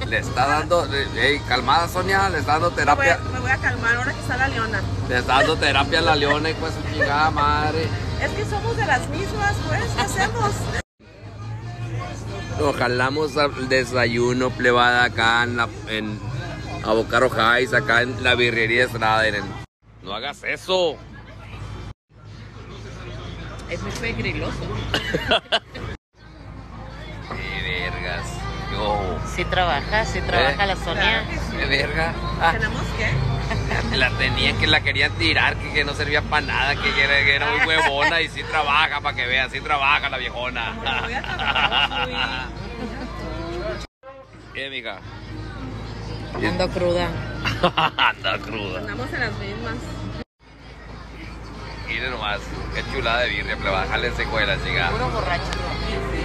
Le está dando, calmada Sonia, le está dando terapia. Me voy a calmar ahora que está la Leona. Le está dando terapia a la Leona y pues su chingada madre. Es que somos de las mismas, pues, ¿qué hacemos? Ojalamos el desayuno plebada acá en Abocaro Heights, acá en la birrería Estrada. No hagas eso. Es muy pegriloso. Qué vergas. Yo. Sí trabaja la Sonia. Claro que sí. Qué verga. ¿Tenemos qué? La querían tirar, que no servía para nada, que era muy huevona y sí trabaja, para que vean, sí trabaja la viejona. Voy a trabajar, ¿Qué, mija? Ando cruda. Anda cruda. andamos en las mismas. Miren nomás, qué chulada de birria, pleba, bájale seco de la chingada. Puro borracho.